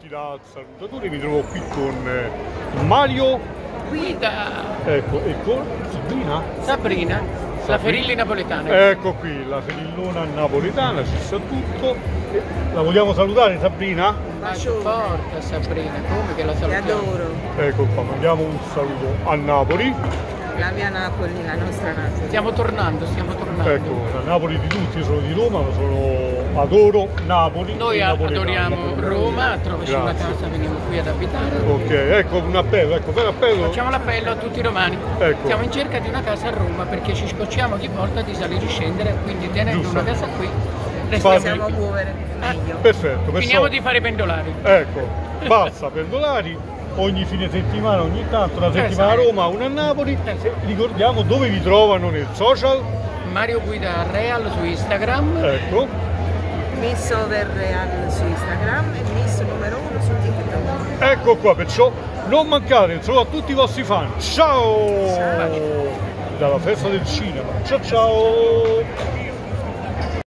tutti da salutatore, mi trovo qui con Mario Guida! ecco, e con Sabrina, la Ferilli napoletana. Ecco qui, la Ferillona napoletana, ci sa tutto. La vogliamo salutare Sabrina? Un bacio forte a Sabrina, come che la Ti salutiamo? adoro. Ecco qua, mandiamo un saluto a Napoli. La mia Napoli, la nostra Napoli. Stiamo tornando. Ecco, la Napoli di tutti, io sono di Roma, ma adoro Napoli. Noi e napoletani. adoriamo Roma, trovaci una Grazie. casa, veniamo qui ad abitare. Ok, ecco un appello, ecco, fai l'appello. Facciamo l'appello a tutti i romani. Ecco. Siamo in cerca di una casa a Roma perché ci scocciamo ogni volta di salire e scendere, quindi tenendo Giusto. una casa qui Fabio. restiamo Possiamo qui. muovere meglio. Perfetto, perciò, Finiamo di fare pendolari. ecco, basta pendolari. Ogni fine settimana, ogni tanto, una settimana a Esatto. Roma, una a Napoli. Ricordiamo dove vi trovano nel social. Mario Guida Real su Instagram. Ecco, Miss Overreal su Instagram e Miss numero 1 su TikTok. ecco qua, perciò non mancate, saluto a tutti i vostri fan. Ciao! Ciao. Dalla festa del cinema. Ciao ciao!